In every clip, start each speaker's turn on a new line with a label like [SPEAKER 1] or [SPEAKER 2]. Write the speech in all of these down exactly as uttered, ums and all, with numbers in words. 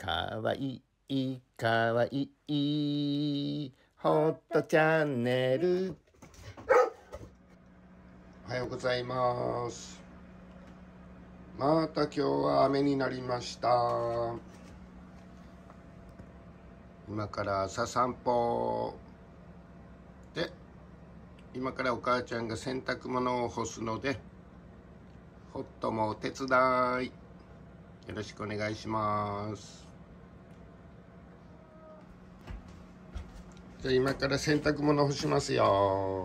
[SPEAKER 1] かわいいかわいいホットチャンネル。おはようございます。また今日は雨になりました。今から朝散歩で、今からお母ちゃんが洗濯物を干すので、ホットもお手伝いよろしくお願いします。じゃあ今から洗濯物干しますよ。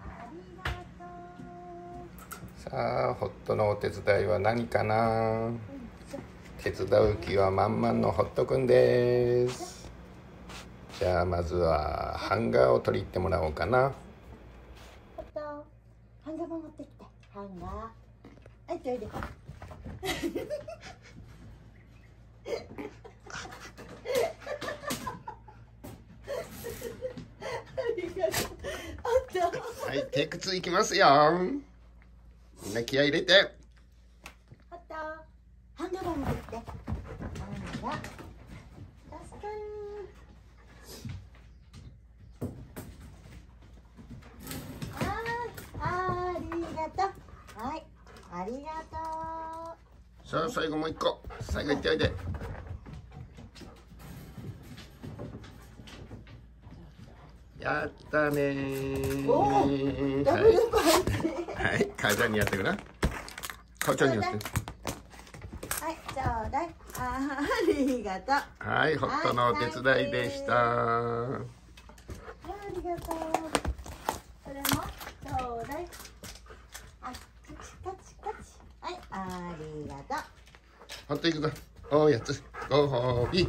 [SPEAKER 1] さあ、ホットのお手伝いは何かな。手伝う気は満々のホットくんです。じゃあまずはハンガーを取り入ってもらおうかな。
[SPEAKER 2] ホット、ハンガーも持ってきて。ハンガー。はい、おいで。
[SPEAKER 1] はい、テイクツーいきますよ。みんな気合い入れて。
[SPEAKER 2] ホット、ハンガーも持ってきて。ハンガー。助かる。あー、ありがとう。はい、ありがとう。
[SPEAKER 1] さあ、最後もう一個。最後いっておいで。やったねー。
[SPEAKER 2] おー、ダブルパンチ。
[SPEAKER 1] はい、母ちゃんにやってくな。母ちゃんにやって。
[SPEAKER 2] はい、ちょうだい。あー、ありがとう。
[SPEAKER 1] はい、ホットのお手伝いでした。
[SPEAKER 2] ありがとう。これもちょうだい。あ、カチカチカチ。はい、ありがとう。
[SPEAKER 1] ホットいくぞ。おやつ。ご褒美。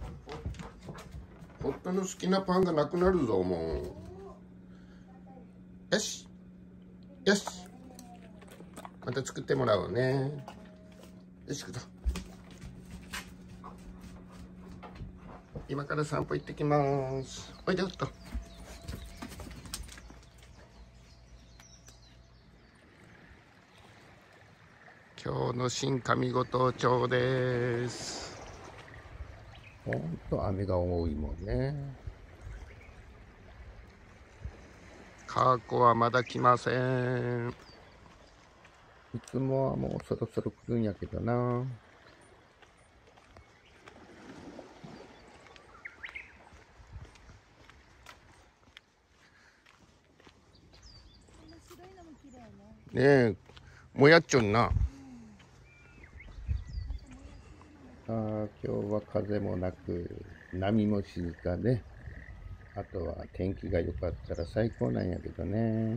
[SPEAKER 1] ホットの好きなパンがなくなるぞ、もう。よし。よし。また作ってもらおうね。よし、行くぞ。今から散歩行ってきます。おいで、ホット。今日の新上五島町です。ほんと雨が多いもんね。カーコはまだ来ません。いつもはもうそろそろ来るんやけどな。ねえ、もやっちょんな。ああ、今日は風もなく、波も静かで、あとは天気が良かったら最高なんやけどね。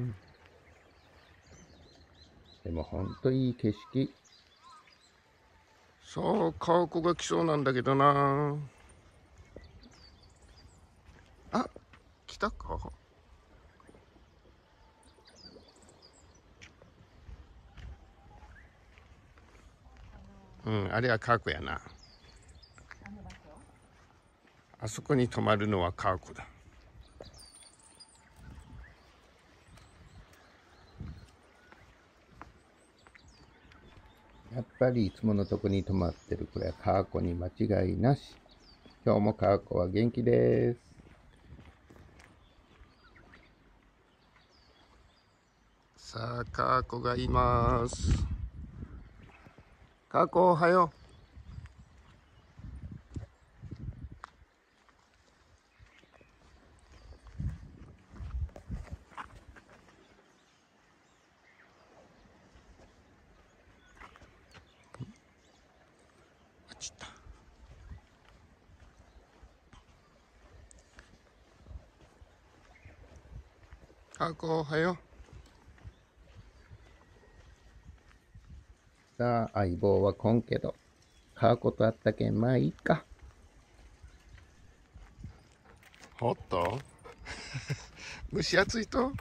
[SPEAKER 1] でもほんといい景色。そう、川子が来そうなんだけどな。あ、来たか。うん、あれは川子やな。あそこに泊まるのは川子だ。やっぱりいつものとこに泊まってるこれは川子に間違いなし。今日も川子は元気です。さあ、川子がいます。川子、おはよう。落ちた。川子、おはよう。さあ、相棒は来んけど、川子と会ったけん、まあいいか。ほっと蒸し暑いと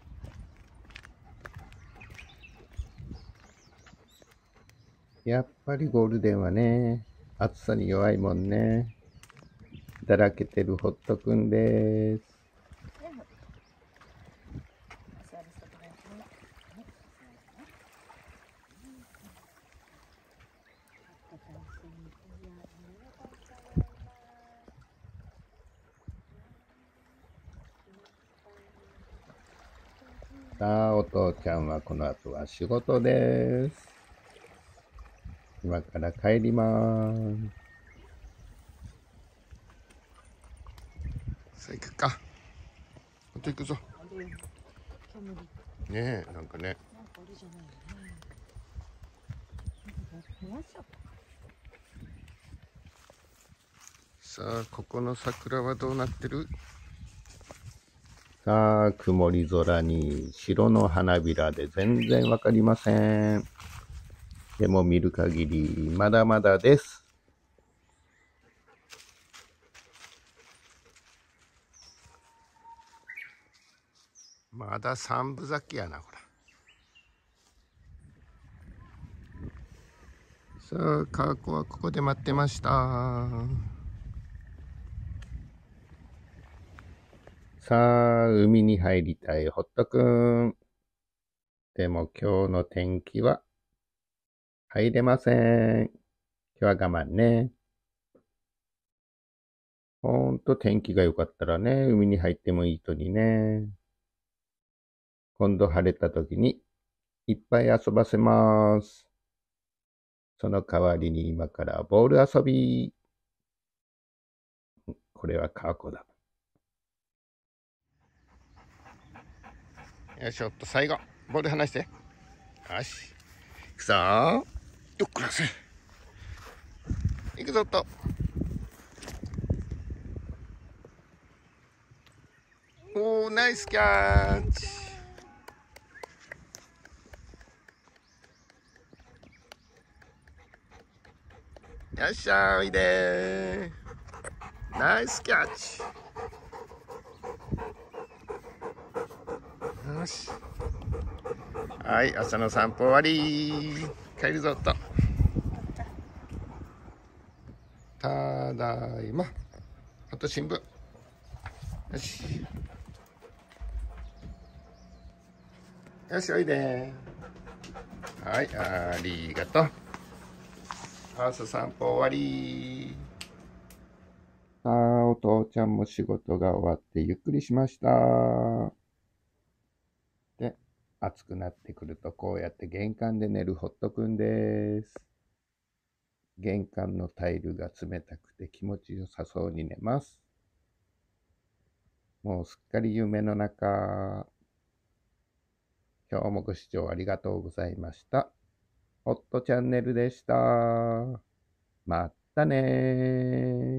[SPEAKER 1] やっぱりゴールデンはね、暑さに弱いもんね。だらけてるホットくんです。 さあ、お父ちゃんはこの後は仕事です。今から帰りまーす。さあ行くか。あと行くぞ。ねえ、なんかね。さあ、ここの桜はどうなってる？さあ、曇り空に白の花びらで全然わかりません。でも見る限りまだまだです。まだ三分咲きやな、ほら。さあ、カーコはここで待ってました。さあ、海に入りたいホットくん。でも今日の天気は入れません。今日は我慢ね。ほんと天気が良かったらね、海に入ってもいいとにね。今度晴れた時にいっぱい遊ばせます。その代わりに今からボール遊び。これはカーコだ。よいしょっと最後。ボール離して。よし。いくぞー。よっこらせ。いくぞっと。おー、ナイスキャッチ。よっしゃー、おいでー。ナイスキャッチ。よし。はい、朝の散歩終わり。帰るぞっと。ただいま。あと新聞。よし。よし、おいで。はい、ありがとう。朝散歩終わり。さあ、お父ちゃんも仕事が終わってゆっくりしました。で、暑くなってくるとこうやって玄関で寝るホットくんです。玄関のタイルが冷たくて気持ちよさそうに寝ます。もうすっかり夢の中。今日もご視聴ありがとうございました。ホットチャンネルでした。まったねー。